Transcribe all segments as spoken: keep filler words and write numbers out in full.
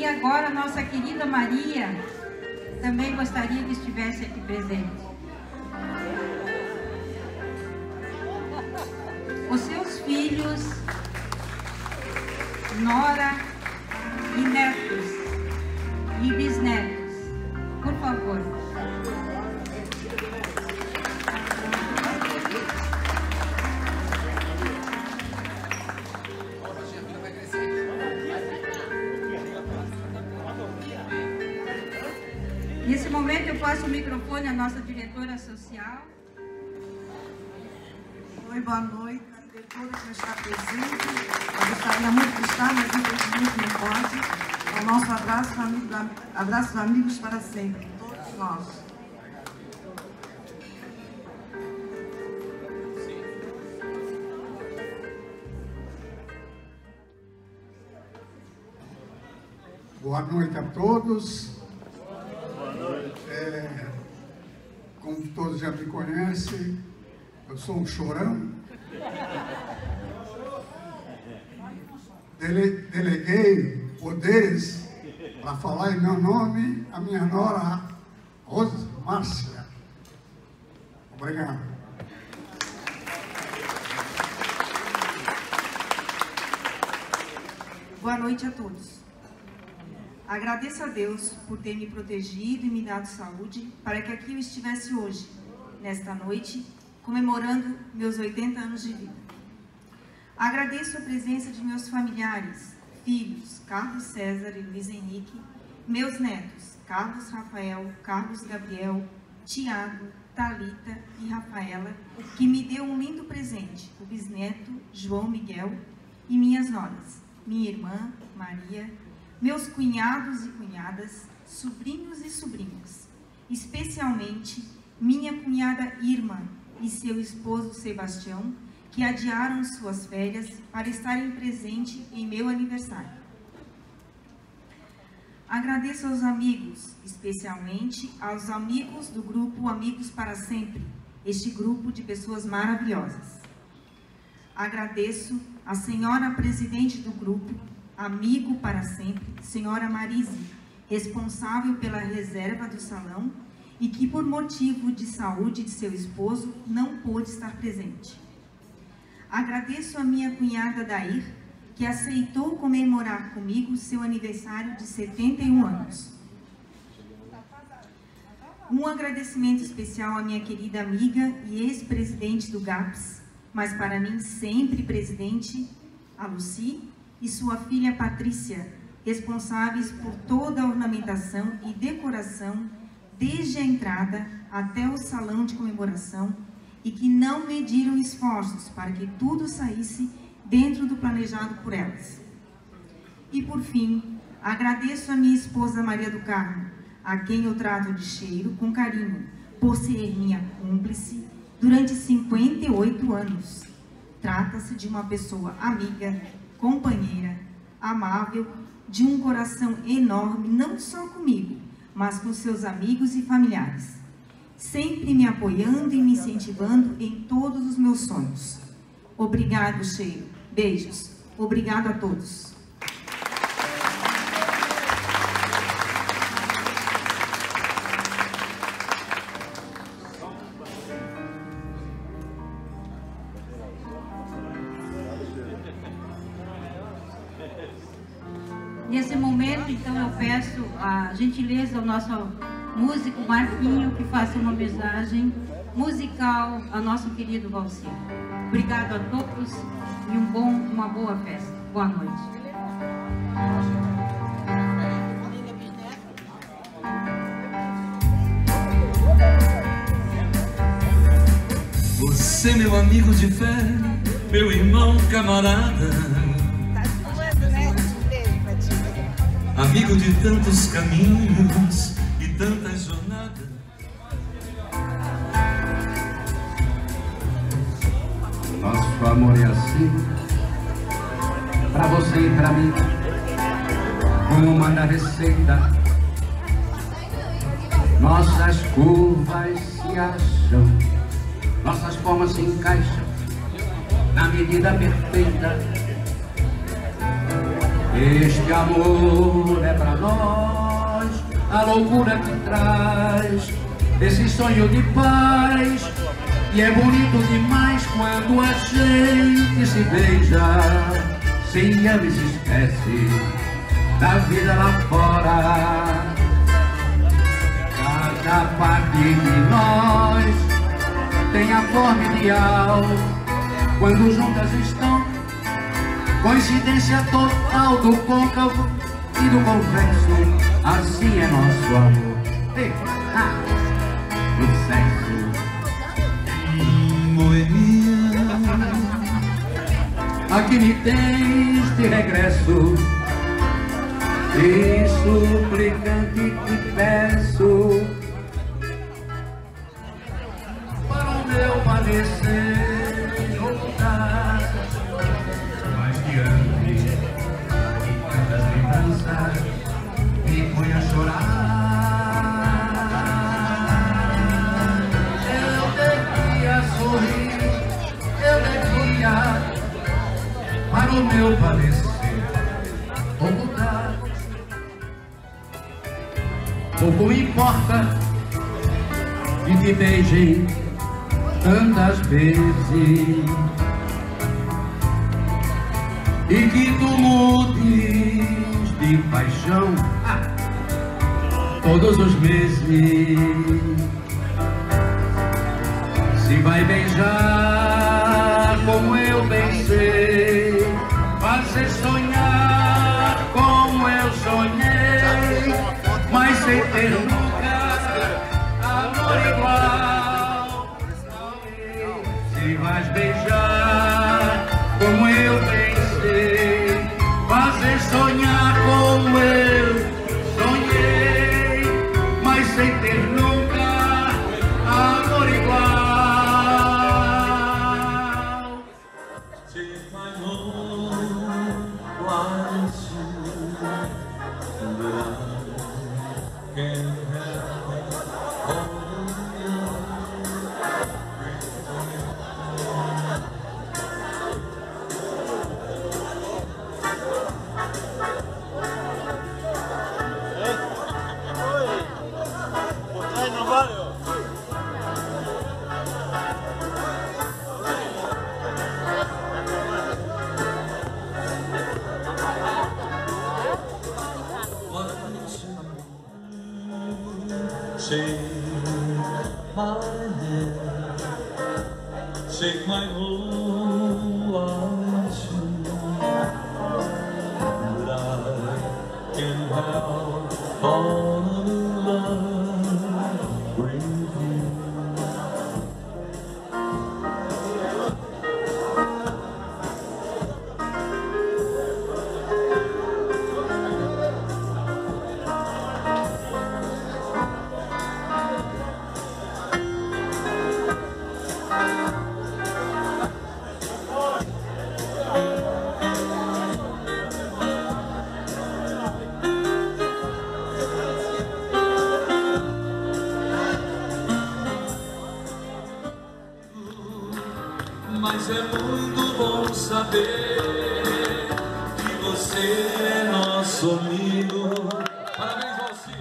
E agora, nossa querida Maria também gostaria que estivesse aqui presente. Os seus filhos, nora e netos e bisnetos, por favor. Nesse momento eu passo o microfone à nossa diretora social. Oi, boa noite, diretora que está presente. Eu gostaria muito de estar, mas infelizmente não pode. O nosso abraço, amigo, abraço amigos para sempre, todos nós. Boa noite a todos. É, como todos já me conhecem, eu sou um chorão. Dele, deleguei poderes para falar em meu nome a minha nora, Rosa Márcia. Obrigado. Boa noite a todos. Agradeço a Deus por ter me protegido e me dado saúde para que aqui eu estivesse hoje, nesta noite, comemorando meus oitenta anos de vida. Agradeço a presença de meus familiares, filhos, Carlos César e Luiz Henrique, meus netos, Carlos Rafael, Carlos Gabriel, Tiago, Thalita e Rafaela, que me deu um lindo presente, o bisneto João Miguel, e minhas noras, minha irmã Maria, meus cunhados e cunhadas, sobrinhos e sobrinhas, especialmente minha cunhada Irma e seu esposo Sebastião, que adiaram suas férias para estarem presentes em meu aniversário. Agradeço aos amigos, especialmente aos amigos do grupo Amigos para Sempre, este grupo de pessoas maravilhosas. Agradeço à senhora presidente do grupo Amigo para Sempre, senhora Marise, responsável pela reserva do salão e que, por motivo de saúde de seu esposo, não pôde estar presente. Agradeço a minha cunhada Dair, que aceitou comemorar comigo seu aniversário de setenta e um anos. Um agradecimento especial à minha querida amiga e ex-presidente do GAPS, mas para mim sempre presidente, a Lucy, e sua filha Patrícia, responsáveis por toda a ornamentação e decoração desde a entrada até o salão de comemoração e que não mediram esforços para que tudo saísse dentro do planejado por elas. E por fim, agradeço a minha esposa Maria do Carmo, a quem eu trato de cheiro com carinho, por ser minha cúmplice durante cinquenta e oito anos. Trata-se de uma pessoa amiga, companheira, amável, de um coração enorme, não só comigo, mas com seus amigos e familiares, sempre me apoiando e me incentivando em todos os meus sonhos. Obrigado, Cheiro. Beijos. Obrigado a todos. Nesse momento, então, eu peço a gentileza ao nosso músico Marquinho que faça uma mensagem musical ao nosso querido Valcir. Obrigado a todos e um bom, uma boa festa. Boa noite. Você, meu amigo de fé, meu irmão camarada, amigo de tantos caminhos e tantas jornadas. Nosso amor é assim, pra você e pra mim, como manda a receita. Nossas curvas se acham, nossas formas se encaixam na medida perfeita. Este amor é pra nós a loucura que traz esse sonho de paz. E é bonito demais quando a gente se beija, se ama e se esquece da vida lá fora. Cada parte de nós tem a forma ideal quando juntas estão. Coincidência total do côncavo e do convexo, assim é nosso amor. Ei, ah, do sexo. Aqui me tens de regresso, e suplicante te peço para o meu padecer voltar. Mas que antes e tantas lembranças me põe a chorar. Eu devia sorrir, eu devia para o meu padecer voltar. Pouco importa que te beijem tantas vezes e que tu mudes de paixão ah, todos os meses. Se vai beijar como eu pensei, fazer sonhar como eu sonhei, mas sem ter nunca amor igual. Se vais beijar como eu pensei, fazer sonhar como eu sonhei, mas sem ter nunca amor igual. Take my home, why should I can't shake my hand, shake my whole life, but I can help falling in love with you. Mas é muito bom saber que você é nosso amigo. Parabéns, Valci.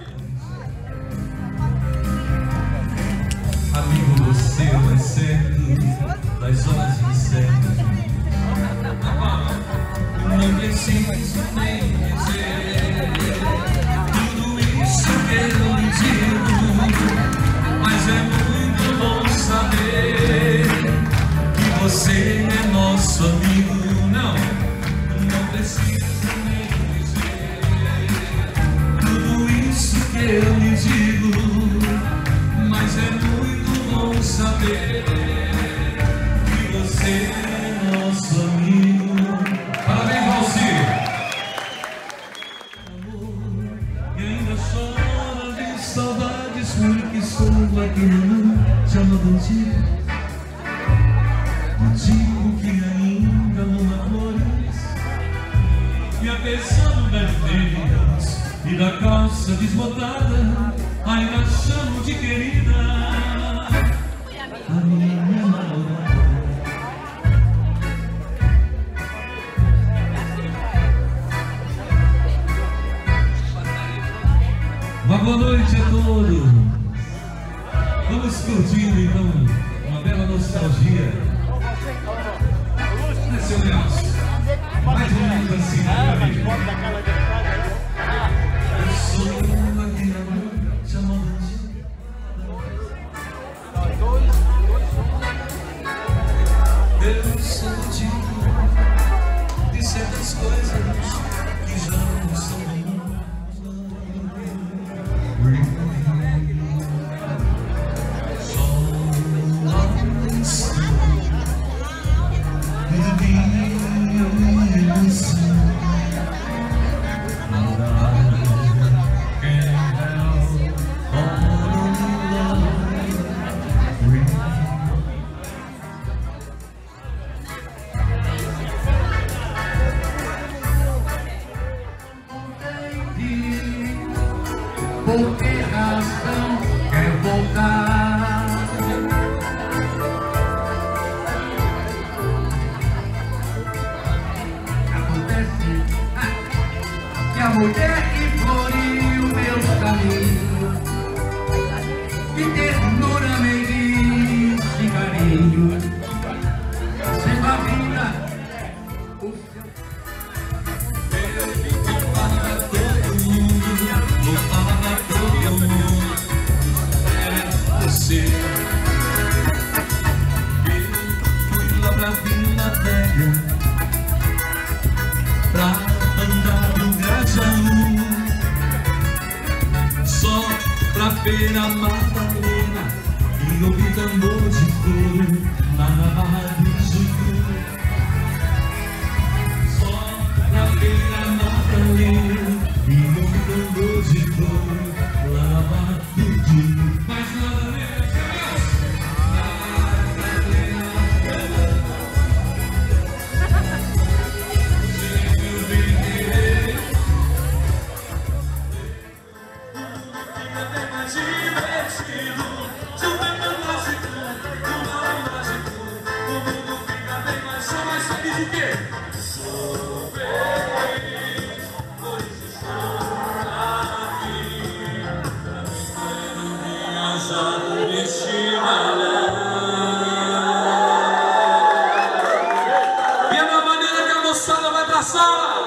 Amigo, você é mais certo das horas incertas. Não preciso nem dizer tudo isso que eu lhe digo, mas é muito bom saber você é nosso amigo. Não, não precisa nem dizer tudo isso que eu lhe digo, mas é muito bom saber que você é nosso amigo. Parabéns, Valci! E ainda chora de saudades porque estou aqui no chama contigo. Digo que ainda não namores, e apesar das meias e da calça desbotada, ainda chamo de querida a minha namorada. nostalgia. Né, seu Nelson? Mais ou menos assim, né, meu amigo? Eu sou aquele amor chamado de... Eu sou tipo de certas coisas que já não são. Por que razão quer voltar? Acontece ah, que a mulher que floriu meus caminhos, de ternura me enche carinho, sendo a vida o seu. Você fui lá pra Vila Velha pra andar no Grajaú, só pra ver a Madalena e ouvir tambor de couro lá na Barra do Jucu, só pra ver a Madalena e ouvir tambor de couro lá na Barra do Jucu. Mas nada menos. E é da maneira que a moçada vai pra sala.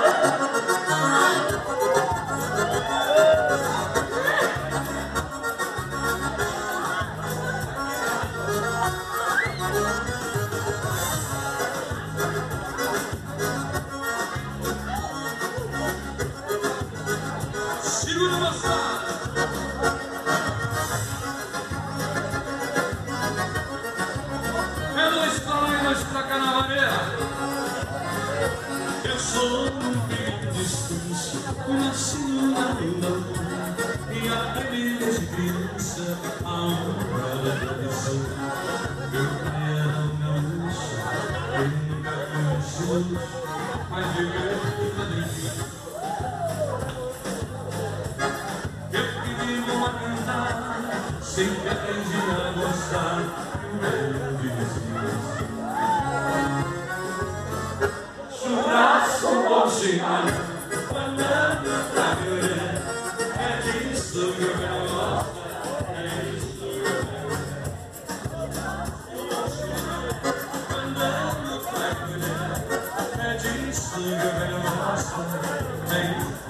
Segura a moçada. É dois pra lá e dois pra cá na maneira. Eu sou um filho de estúcio, uma senhora rural, e a primeira de criança, a honra da tradição. Meu pai era um gaúcho, eu nunca fui um xuxo, mas de grande alegria. Eu queria uma cantada, sempre aprendi a gostar do meu vizinho. Churrasco com chimarrão, falando pra mulher, é disso que eu gosto, é disso que eu gosto. Falando pra mulher, é disso que eu gosto, é disso.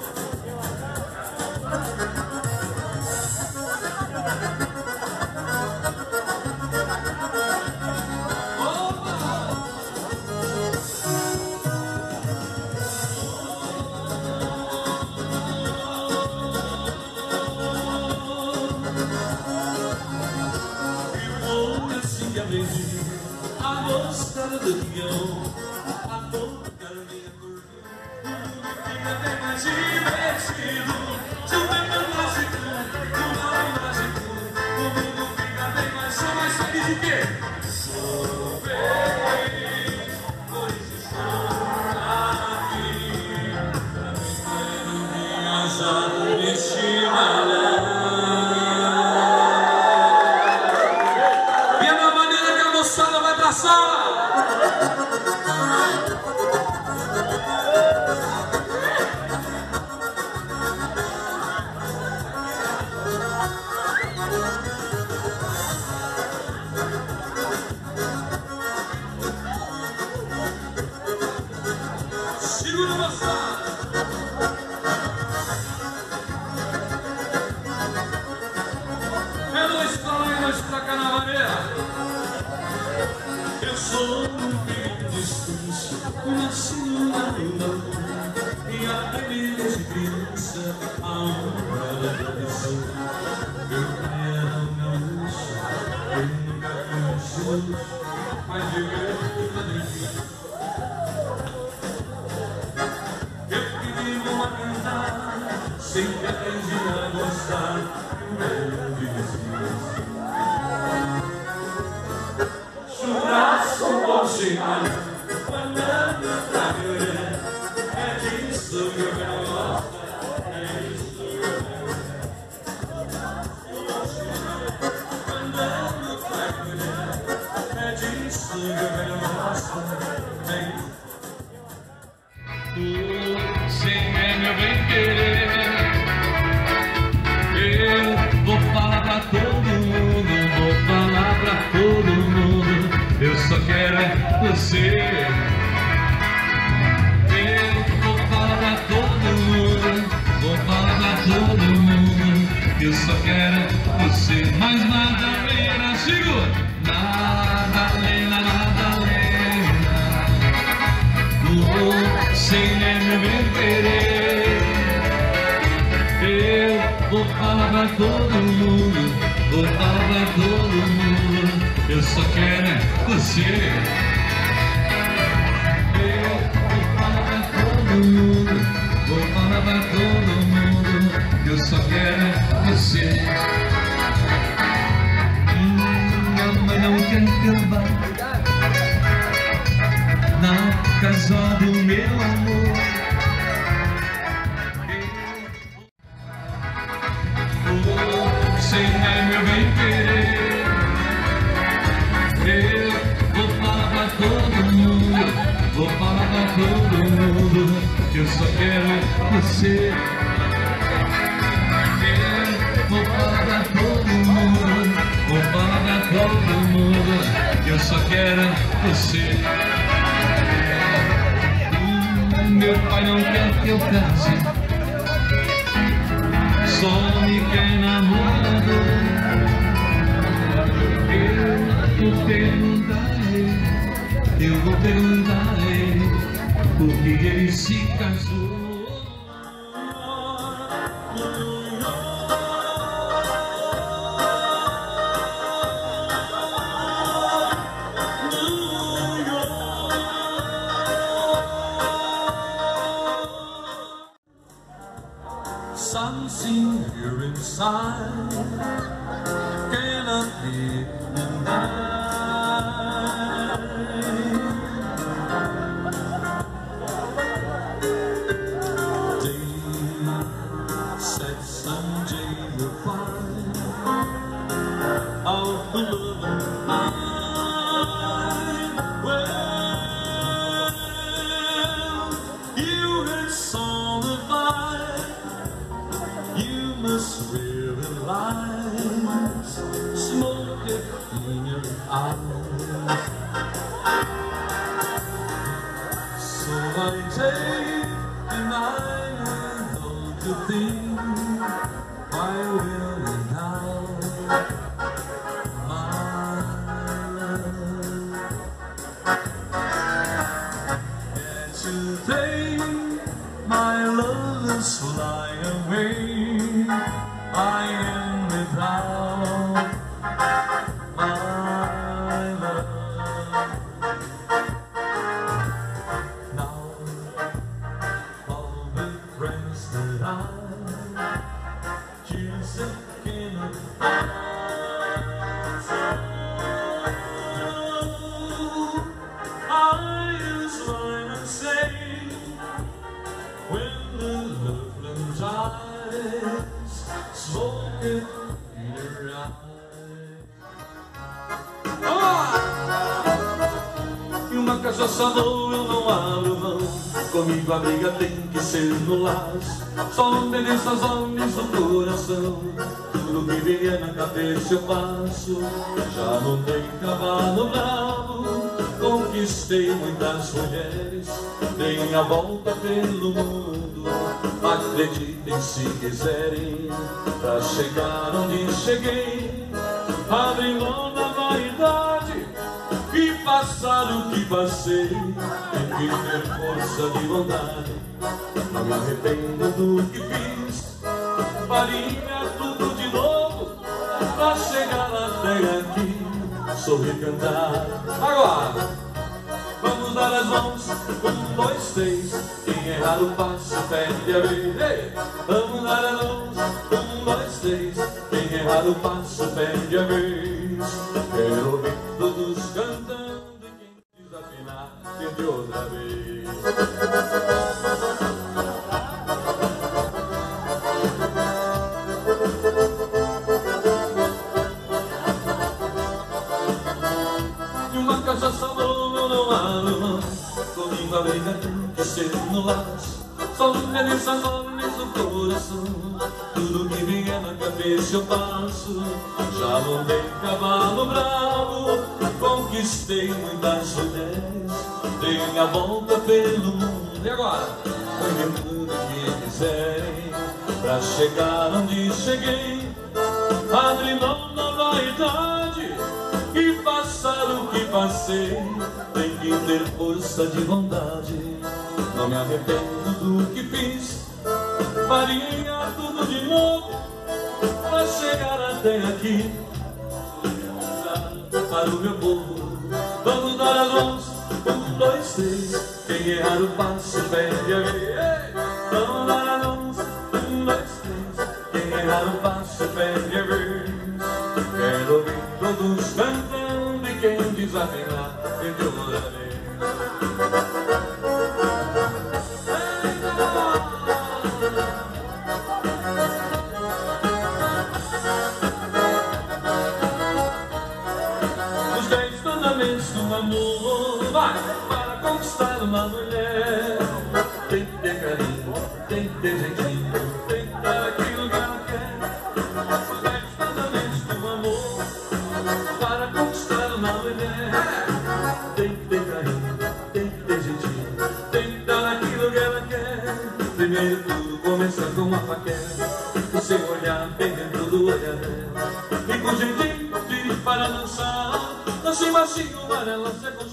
A gostar do guião, a tocar minha curva, fica bem mais divertido. Se o tempo é mágico, o mal é mágico, o mundo fica bem mais, sou mais feliz de quê? Sou feliz, pois estou aqui, pra minha asado neste malão. Vai pra sala. Segura, moçada. É dois pra lá e dois pra cá na vareira. Eu sou um filho de estúcio, nascido na rua. E aprendi de criança a honra da tradição. Meu pai era um gaúcho, eu nunca conheci, mas eu era padrinho. Eu pedi uma cantar, sempre aprendi a gostar de vizinhos. Churrasco bom chegar, mandando pra mulher. É disso que eu quero gostar, é disso que eu quero. Mandando pra mulher, é disso que eu quero gostar. Sem é meu bem querer, eu vou falar pra todo mundo, vou falar pra todo mundo, eu só quero é você. Eu vou falar pra todo mundo, vou falar pra todo mundo, eu só quero é você. Mas nada além, sigo, nada além, nada além. Sem é meu bem querer, eu vou falar pra todo mundo, vou falar pra todo mundo, eu só quero é você. Eu vou falar pra todo mundo, vou falar pra todo mundo, eu só quero é você. Minha mãe não quer que eu vá na casa do meu amor. Sem é meu bem querer, eu vou falar pra todo mundo, vou falar pra todo mundo, eu só quero você. Eu vou falar pra todo mundo, vou falar pra todo mundo, eu só quero você. Meu pai não quer que eu case, só me quer namorado. Eu vou perguntar a ele, eu vou perguntar a ele, porque ele se casou. Something here inside cannot be denied. They said someday you'll find out the love of mine. Well, you had saw the vibe, you must realize, smoke it in your eyes. So I take the night and hold the thing, my will and now, my love. And today my love is flying away, I am without my love. Now all the friends that I choose cannot find, I just wanna say, when the loveland eyes smoke it in your eyes. E uma cachaça boa eu não abro mão, comigo a briga tem que ser no laço, só obedeço aos homens do coração, tudo que viria na cabeça eu passo, já não tem cavalo bravo, conquista conquistei muitas mulheres, dei a volta pelo mundo. Acreditem se quiserem, pra chegar onde cheguei, abri mão da vaidade e passar o que passei. Tem que ter força de vontade, não me arrependo do que fiz. Faria tudo de novo pra chegar até aqui. Sorrir, cantar. Agora vamos dar as mãos. Um, dois, três. Quem errar o passo perde a vez. Ei! Vamos dar as mãos. Um, dois, três. Quem errar o passo perde a vez. Quero ouvir todos cantando e quem desafinar tente outra vez. Não abro mão, comigo a briga tem que ser no laço. Só minha nessa nomes no coração, tudo que vier na cabeça eu passo. Já montei cavalo bravo, conquistei muitas mulheres, dei a volta pelo mundo. E agora? Ganhei tudo que quiserem, pra chegar onde cheguei. Abri mão da vaidade e passar o que passei. Tem que ter força de vontade, não me arrependo do que fiz. Faria tudo de novo pra chegar até aqui. Para o meu povo, vamos dar as mãos. Um, dois, três. Quem errar o passo perde a vez. Vamos dar as mãos. Um, dois, três. Quem errar o passo perde a vez. Quero ouvir todos cantando e quem desafinar tente outra vez. Os dez mandamentos do amor, vai, para conquistar uma mulher. Tem que ter carinho, tem que ter jeitinho, tem que dar aquilo que ela quer. Os dez mandamentos do amor, para conquistar uma mulher. Tem que ter carinho, tem que ter jeitinho, tem que dar aquilo que ela quer. Primeiro tudo começa com uma paquera, o seu olhar bem dentro do olhar dela. E com jeitinho de para dançar, dança baixinho, amarela, você